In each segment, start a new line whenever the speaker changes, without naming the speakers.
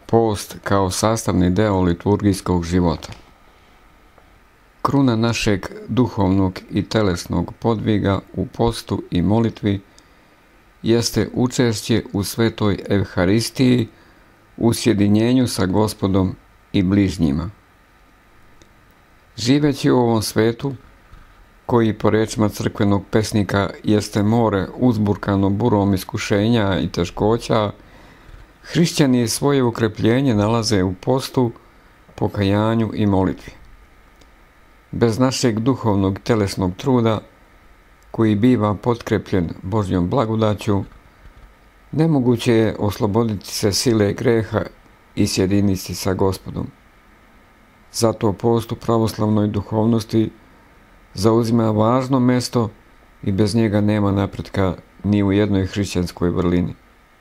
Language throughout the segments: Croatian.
Post kao sastavni deo liturgijskog života. Kruna našeg duhovnog i telesnog podviga u postu i molitvi jeste učešće u svetoj Evharistiji u sjedinjenju sa Gospodom i bližnjima. Živeći u ovom svetu, koji po rečima crkvenog pesnika jeste more uzburkano burom iskušenja i teškoća, hrišćani svoje ukrepljenje nalaze u postu, pokajanju i molitvi. Bez našeg duhovnog telesnog truda, koji biva potkrepljen Božjom blagodaću, nemoguće je osloboditi se sile greha i sjediniti sa Gospodom. Zato post u pravoslavnoj duhovnosti zauzima važno mesto i bez njega nema napretka ni u jednoj hrišćanskoj vrlini.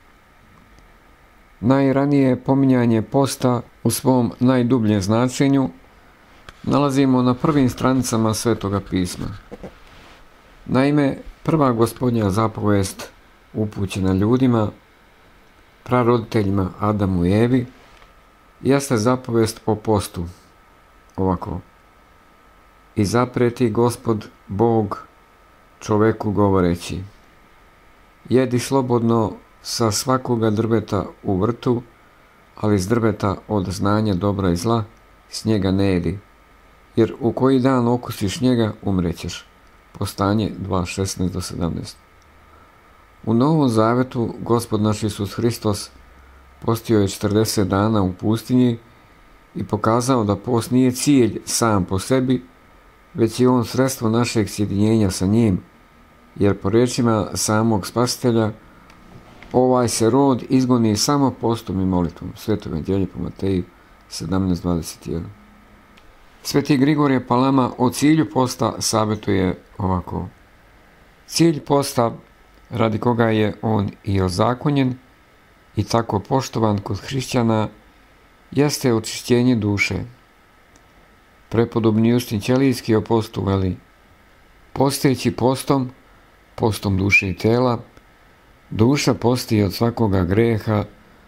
Najranije pominjanje posta u svom najdubljem značenju nalazimo na prvim stranicama Svetoga pisma. Naime, prva Gospodnja zapovest upućena ljudima, praroditeljima Adamu i Evi, jeste zapovest o postu. Ovako: i zapreti Gospod Bog čoveku govoreći: jedi slobodno sa svakoga drveta u vrtu, ali s drveta od znanja dobra i zla s njega ne jedi, jer u koji dan okusiš njega umrećeš. Postanje 2:16-17. U Novom Zavetu Gospod naš Isus Hristos postio je 40 dana u pustinji i pokazao da post nije cilj sam po sebi, već je on sredstvo našeg sjedinjenja sa njim, jer po rečima samog Spasitelja ovaj se rod izgoni samo postom i molitvom. Sveto evanđelje po Mateju 17:21. Sveti Grigorije Palama o cilju posta savjetuje ovako: cilj posta, radi koga je on i ozakonjen i tako poštovan kod hrišćana, jeste očišćenje duše. Prepodobni Justin Ćelijski o postu veli: posteći postom duše i tela, duša posti od svakoga greha,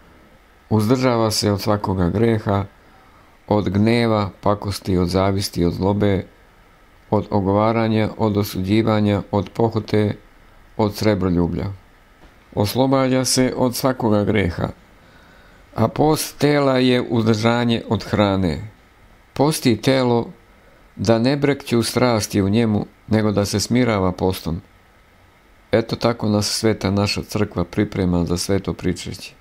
uzdržava se od svakoga greha, od gneva, pakosti, od zavisti, od zlobe, od ogovaranja, od osuđivanja, od pohote, od srebroljublja. Oslobađa se od svakoga greha, a post tela je uzdržanje od hrane. Posti telo da ne brekću strasti u njemu, nego da se smirava postom. Eto tako nas sveta naša crkva priprema za sveto pričešće.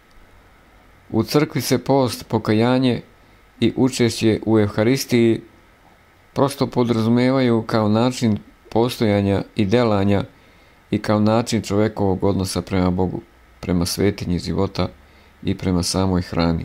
U crkvi se post, pokajanje i učešće u Evharistiji prosto podrazumevaju kao način postojanja i delanja i kao način čovekovog odnosa prema Bogu, prema svetinji života i prema samoj hrani.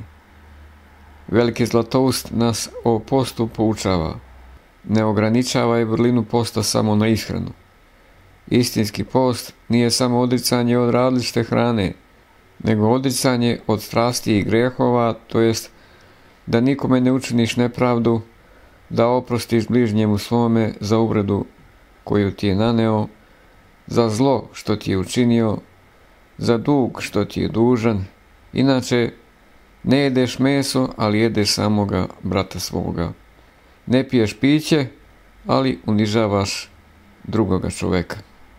Veliki Zlatoust nas o postu poučava: ne ograničava je vrlinu posta samo na ishranu. Istinski post nije samo odricanje od različite hrane, nego odricanje od strasti i grehova, to jest da nikome ne učiniš nepravdu, da oprostiš bližnjemu svome za uvredu koju ti je naneo, za zlo što ti je učinio, za dug što ti je dužan. Inače, ne jedeš meso, ali jedeš samoga brata svoga. Ne piješ piće, ali unižavaš drugoga čoveka.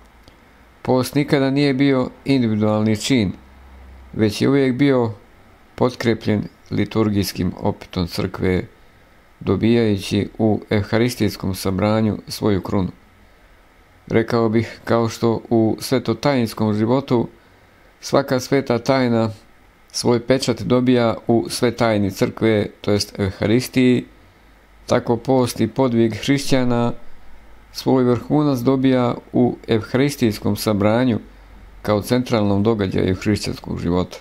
Post nikada nije bio individualni čin, već je uvijek bio potkrepljen liturgijskim opitom crkve, dobijajući u evharistijskom sabranju svoju krunu. Rekao bih, kao što u svetotajinskom životu svaka sveta tajna svoj pečat dobija u svetajni crkve, to jest Evharistiji, tako post i podvig hrišćana svoj vrhunac dobija u evharistijskom sabranju kao centralnom događaju hrišćanskog života.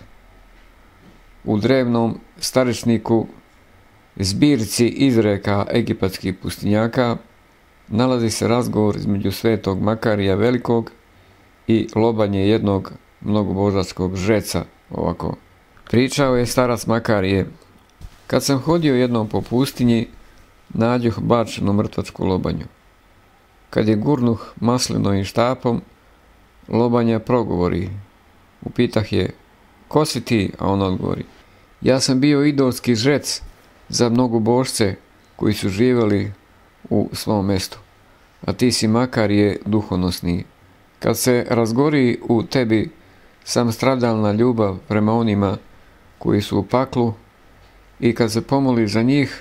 U drevnom staričniku, zbirci izreka egipatskih pustinjaka, nalazi se razgovor između svetog Makarija Velikog i Lobanje, jednog mnogobožačkog žreca. Ovako: pričao je starac Makarije: kad sam hodio jednom po pustinji, nađoh bačenu mrtvačku lobanju. Kad je gurnuh maslinovim štapom, lobanja progovori. Upitah je: ko si ti? A on odgovori: Ja sam bio idolski žrec za mnogobožce koji su živjeli u svom mjestu, a ti si makar je duhonosniji. Kad se razgori u tebi sam stradalna ljubav prema onima koji su u paklu i kad se pomoliš za njih,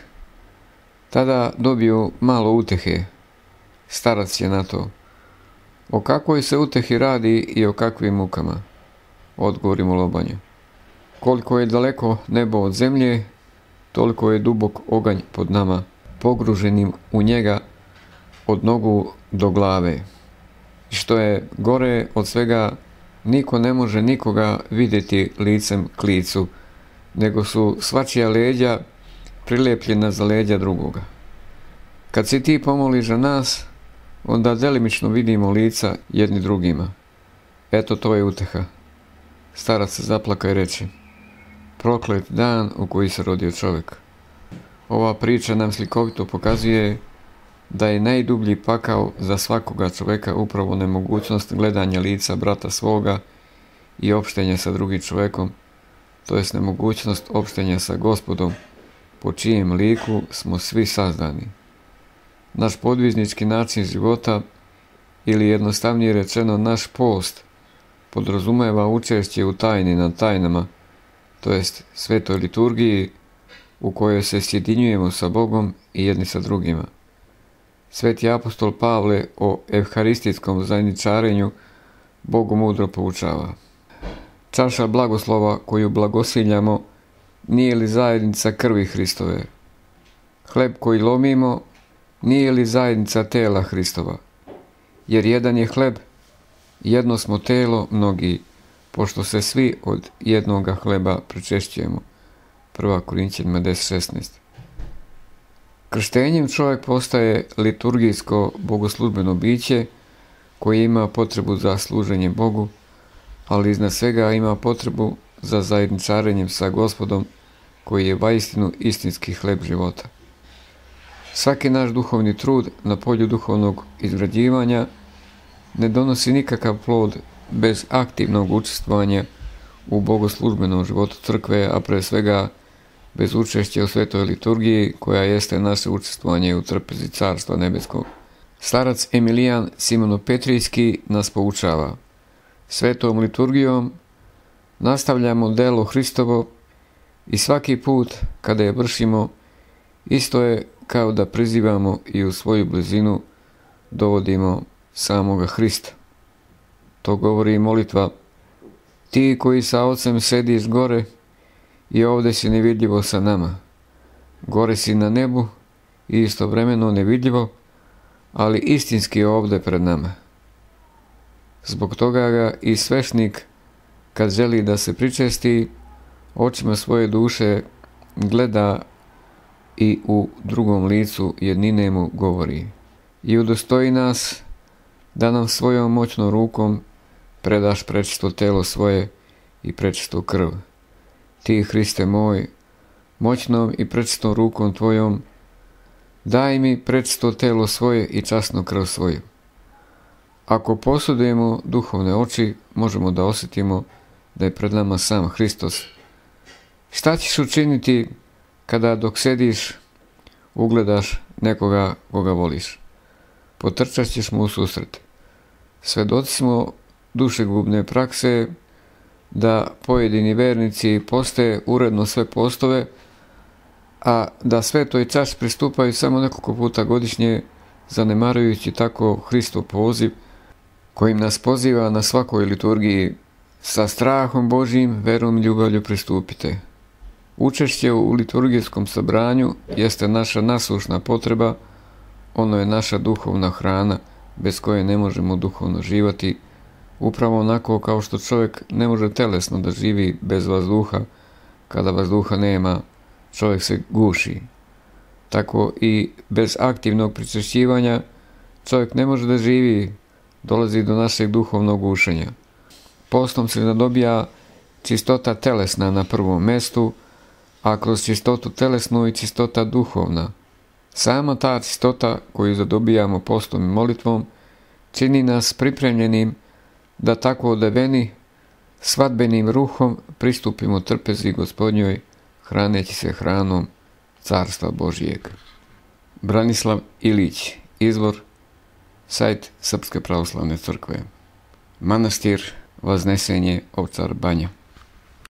tada dobiju malo utehe. Starac je na to. O kakvoj se utehi radi i o kakvim mukama? Odgovori mu Lobanjo. Koliko je daleko nebo od zemlje, toliko je dubok oganj pod nama, pogruženim u njega od nogu do glave. Što je gore od svega, niko ne može nikoga vidjeti licem k licu, nego su svačija leđa prilepljena za leđa drugoga. Kad se ti pomoliš za nas, onda delimično vidimo lica jedni drugima. Eto, to je uteha. Starac se zaplaka i reče: proklet dan u koji se rodio čovjek. Ova priča nam slikovito pokazuje da je najdublji pakao za svakoga čovjeka upravo nemogućnost gledanja lica brata svoga i opštenja sa drugim čovjekom, to jest nemogućnost opštenja sa Gospodom, po čijem liku smo svi sazdani. Naš podviznički način života, ili jednostavnije rečeno naš post, podrazumeva učešće u tajni nad tajnama, to jest svetoj liturgiji u kojoj se sjedinjujemo sa Bogom i jedni sa drugima. Sveti apostol Pavle o evharistijskom zajedničarenju Bogu mudro poučava. Čaša blagoslova koju blagosiljamo nije li zajednica krvi Hristove? Hleb koji lomimo nije li zajednica tela Hristova? Jer jedan je hleb, jedno smo telo mnogi, pošto se svi od jednoga hleba pričešćujemo. 1. Korinćanima 10:16. Krštenjem čovjek postaje liturgijsko bogoslužbeno biće koje ima potrebu za služenjem Bogu, ali iznad svega ima potrebu za zajedničarenjem sa Gospodom koji je vaistinu istinski hleb života. Svaki naš duhovni trud na polju duhovnog izgrađivanja ne donosi nikakav plod bez aktivnog učestvovanja u bogoslužbenom životu crkve, a pre svega bez učešća u svetoj liturgiji koja jeste naše učestvovanje u trpezi Carstva nebeskog. Starac Emilijan Simono-Petrijski nas poučava: svetom liturgijom nastavljamo delo Hristovo i svaki put kada je vršimo, isto je kao da prizivamo i u svoju blizinu dovodimo samoga Hrista. To govori molitva: ti koji sa Ocem sediš gore i ovdje si nevidljivo sa nama. Gore si na nebu i istovremeno nevidljivo, ali istinski je ovdje pred nama. Zbog toga ga i svešnik, kad želi da se pričesti, očima svoje duše gleda i u drugom licu jednine mu govori: i udostoji nas da nam svojom moćnom rukom predaš prečisto telo svoje i prečistu krv. Ti, Hriste moj, moćnom i prečistom rukom tvojom, daj mi prečisto telo svoje i časnu krv svoju. Ako posudujemo duhovne oči, možemo da osjetimo da je pred nama sam Hristos. Šta ćeš učiniti kada dok sediš ugledaš nekoga koga voliš? Potrčat ćeš mu u susret. Svedoci smo dušegubne prakse da pojedini vernici poste uredno sve postove, a da svetoj čaši pristupaju samo nekoliko puta godišnje, zanemarujući tako Hristov poziv kojim nas poziva na svakoj liturgiji: sa strahom Božjim, verom i ljubavlju pristupite. Učešće u liturgijskom sabranju jeste naša nasušna potreba, ono je naša duhovna hrana bez koje ne možemo duhovno živati, upravo onako kao što čovjek ne može telesno da živi bez vazduha. Kada vazduha nema, čovjek se guši. Tako i bez aktivnog pričešćivanja čovjek ne može da živi, dolazi do našeg duhovnog gušenja. Postom se zadobija čistota telesna na prvom mjestu, a kroz čistotu telesnu i čistota duhovna. Sama ta čistota koju zadobijamo postom i molitvom čini nas pripremljenim da tako odeveni svadbenim ruhom pristupimo trpezi Gospodnjoj hraneći se hranom Carstva Božijeg. Branislav Ilić, izvor, sajt Srpske pravoslavne crkve. Manastir Vaznesenje Ovčar Banja.